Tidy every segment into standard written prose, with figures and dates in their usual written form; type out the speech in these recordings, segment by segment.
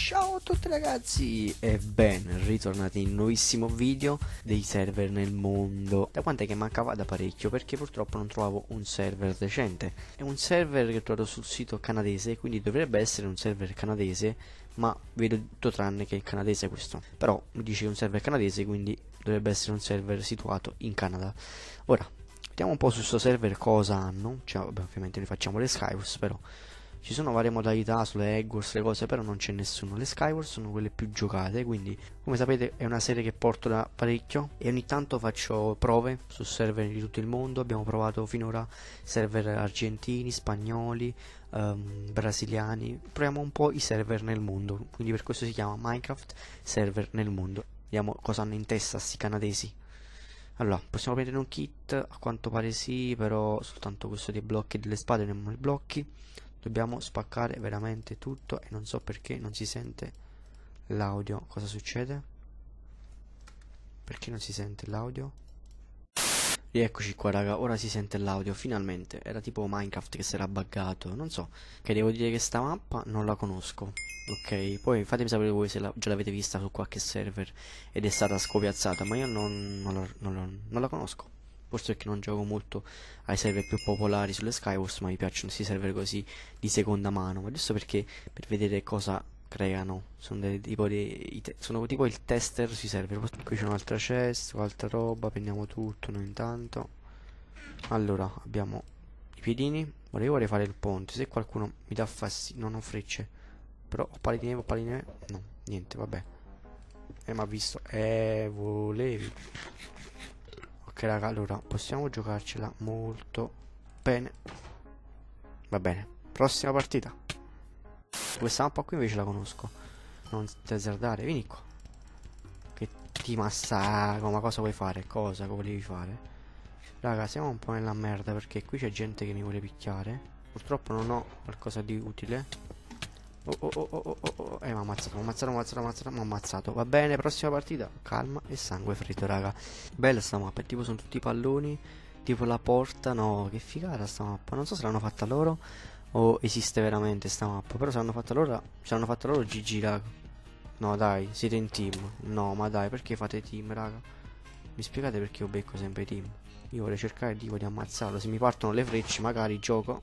Ciao a tutti ragazzi e ben ritornati in un nuovissimo video dei server nel mondo. Da quant'è che mancava? Da parecchio, perché purtroppo non trovavo un server decente. È un server che ho trovato sul sito canadese, quindi dovrebbe essere un server canadese, ma vedo tutto tranne che il canadese questo. Però mi dice un server canadese, quindi dovrebbe essere un server situato in Canada. Ora, vediamo un po' su questo server cosa hanno. Cioè, vabbè, ovviamente noi facciamo le Skywars, però ci sono varie modalità sulle Egg Wars, le cose, però non c'è nessuno. Le Skywars sono quelle più giocate, quindi come sapete è una serie che porto da parecchio e ogni tanto faccio prove su server di tutto il mondo. Abbiamo provato finora server argentini, spagnoli, brasiliani. Proviamo un po' i server nel mondo, quindi per questo si chiama Minecraft server nel mondo. Vediamo cosa hanno in testa sti canadesi. Allora, possiamo prendere un kit? A quanto pare sì, però soltanto questo dei blocchi e delle spade, non abbiamo i blocchi. Dobbiamo spaccare veramente tutto e non so perché non si sente l'audio. Cosa succede? Perché non si sente l'audio? Rieccoci qua raga, ora si sente l'audio, finalmente. Era tipo Minecraft che si era buggato, non so. Che devo dire che sta mappa non la conosco. Ok, poi fatemi sapere voi se già l'avete vista su qualche server ed è stata scopiazzata, ma io non la conosco. Forse perché non gioco molto ai server più popolari sulle Skywars, ma mi piacciono questi server così di seconda mano. Ma giusto perché per vedere cosa creano. Sono tipo il tester sui server. Qui c'è un'altra chest, altra roba, prendiamo tutto noi intanto. Allora, abbiamo i piedini. Ora io vorrei fare il ponte. Se qualcuno mi dà fastidio, non ho frecce. Però ho palline. No, niente, vabbè. Ma ha visto. Volevi. Ok raga, allora possiamo giocarcela molto bene. Va bene, prossima partita. Questa mappa qui invece la conosco. Non ti azzardare, vieni qua. Che ti massacro. Ma cosa vuoi fare? Cosa volevi fare? Raga, siamo un po' nella merda perché qui c'è gente che mi vuole picchiare. Purtroppo non ho qualcosa di utile. Mi ha ammazzato. Va bene, prossima partita. Calma e sangue freddo, raga. Bella sta mappa, tipo sono tutti palloni. Tipo la porta, no, che figata sta mappa. Non so se l'hanno fatta loro o esiste veramente sta mappa. Però se l'hanno fatta loro, GG, raga. No, dai, siete in team. No, ma dai, perché fate team, raga? Mi spiegate perché io becco sempre i team? Io vorrei cercare di ammazzarlo. Se mi partono le frecce, magari gioco.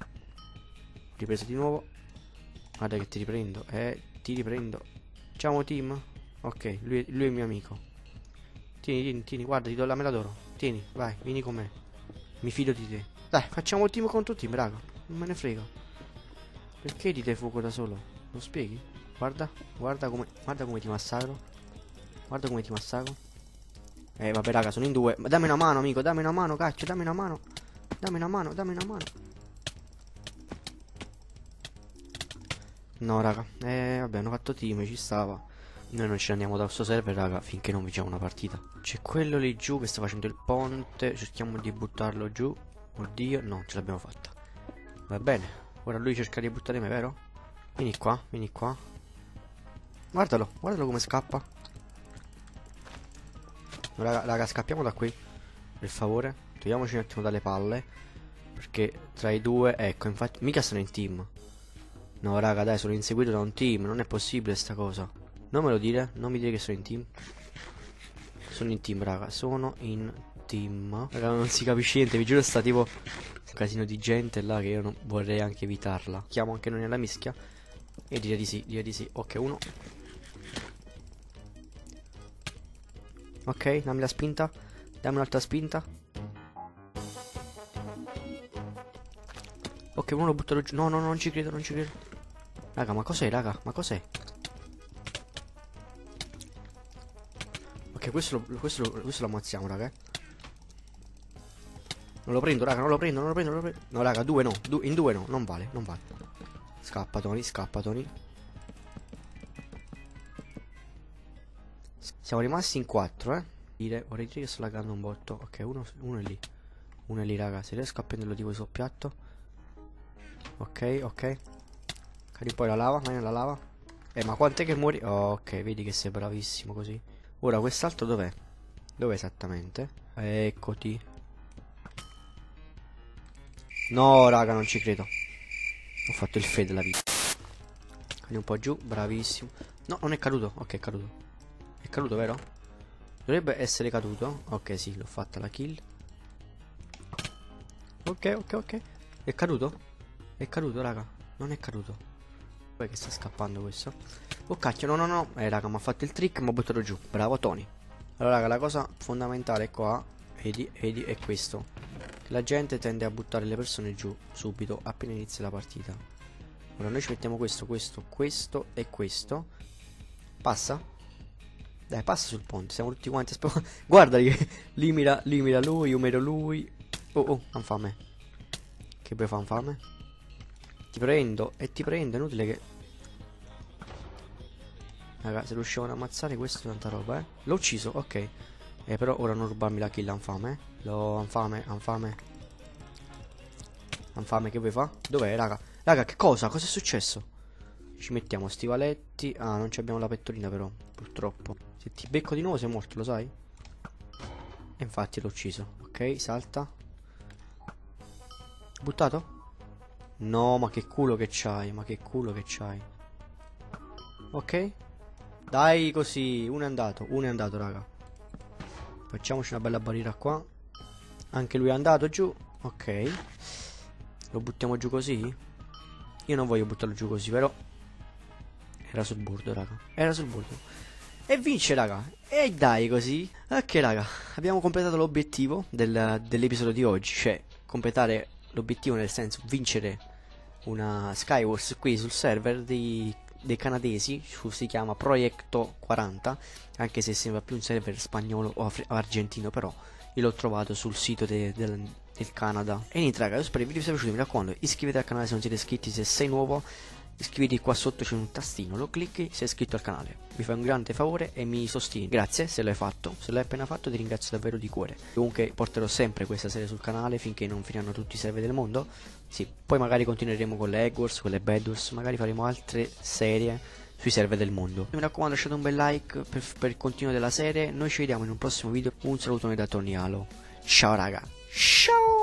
Ripresa di nuovo. Guarda che ti riprendo. Facciamo team? Ok, lui è il mio amico. Tieni, guarda, ti do la mela d'oro. Tieni, vai, vieni con me. Mi fido di te. Dai, facciamo team contro team, raga. Non me ne frega. Perché ti dai fuoco da solo? Lo spieghi? Guarda come ti massacro. Guarda come ti massacro. Vabbè, raga, sono in due. Ma dammi una mano, amico, dammi una mano, cacchio, dammi una mano. Dammi una mano. No raga, vabbè hanno fatto team, ci stava. Noi non ci andiamo da questo server raga finché non vinciamo una partita. C'è quello lì giù che sta facendo il ponte. Cerchiamo di buttarlo giù. Oddio, no, ce l'abbiamo fatta. Va bene, ora lui cerca di buttare me, vero? Vieni qua. Guardalo come scappa. Raga, scappiamo da qui, per favore. Togliamoci un attimo dalle palle. Perché tra i due, ecco, infatti, mica sono in team. No raga, dai, sono inseguito da un team. Non è possibile sta cosa. Non me lo dire, non mi dire che sono in team. Sono in team, raga, sono in team. Raga, non si capisce niente, vi giuro sta tipo un casino di gente là che io non vorrei anche evitarla. Chiamo anche noi nella mischia. E direi di sì. Ok, uno. Ok, dammi la spinta. Dammi un'altra spinta. Ok, uno lo butto giù. No, non ci credo. Raga, ma cos'è, raga? Ma cos'è? Ok, questo lo ammazziamo, raga. Non lo prendo, raga, non lo prendo. No, raga, in due no, non vale. Scappa, Tony. Siamo rimasti in 4, vorrei dire che sto laggando un botto. Ok, uno è lì. Uno è lì, raga. Se riesco a prenderlo tipo sul piatto. Ok. Cadi poi la lava, vai nella lava. Ma quant'è che muori? Oh, ok, vedi che sei bravissimo così. Ora quest'altro dov'è? Dov'è esattamente? Eccoti. No, raga, non ci credo. Ho fatto il fade della vita. Cadi un po' giù, bravissimo. No, non è caduto. Ok, è caduto. È caduto, vero? Dovrebbe essere caduto. Ok, sì, l'ho fatta la kill. Ok, ok, ok. È caduto? È caduto, raga. Non è caduto. Poi che sta scappando questo? Oh cacchio, no, no, no. Raga, mi ha fatto il trick e mi ha buttato giù. Bravo, Tony. Allora, raga, la cosa fondamentale qua, vedi, è questo. Che la gente tende a buttare le persone giù subito, appena inizia la partita. Ora noi ci mettiamo questo, questo e questo. Passa? Dai, passa sul ponte, siamo tutti quanti guarda lì mira lui, io miro lui. Oh, oh, infame. Che vuoi fare, infame? Ti prendo, è inutile che... Raga, se riuscivano ad ammazzare questo è tanta roba, eh. L'ho ucciso, ok. Però ora non rubarmi la kill, infame, infame. Infame, che vuoi fa? Dov'è, raga? Raga, che cosa? Cosa è successo? Ci mettiamo stivaletti. Ah, non abbiamo la pettorina però, purtroppo. Se ti becco di nuovo sei morto, lo sai? E infatti l'ho ucciso. Ok, salta. Buttato? No, ma che culo che c'hai, Ok. Dai, così, uno è andato, raga. Facciamoci una bella barriera qua. Anche lui è andato giù. Ok. Lo buttiamo giù così? Io non voglio buttarlo giù così, però era sul bordo, raga. Era sul bordo. E vince, raga. E dai, così. Ok, raga. Abbiamo completato l'obiettivo dell'episodio di oggi. Cioè, completare l'obiettivo nel senso vincere una Skywars qui sul server dei canadesi. Si chiama Proyecto 40. Anche se sembra più un server spagnolo o argentino, però io l'ho trovato sul sito del Canada. E niente, raga, io spero il video sia piaciuto. Mi raccomando, iscrivetevi al canale se non siete iscritti. Se sei nuovo, iscriviti qua sotto, c'è un tastino, lo clicchi, sei iscritto al canale. Mi fai un grande favore e mi sostieni. Grazie se l'hai fatto. Se l'hai appena fatto ti ringrazio davvero di cuore. Comunque porterò sempre questa serie sul canale finché non finiranno tutti i server del mondo. Sì, poi magari continueremo con le Egg Wars, con le Bed Wars, magari faremo altre serie sui server del mondo. Mi raccomando, lasciate un bel like per il continuo della serie. Noi ci vediamo in un prossimo video. Un salutone da Tony Halo. Ciao raga. Ciao.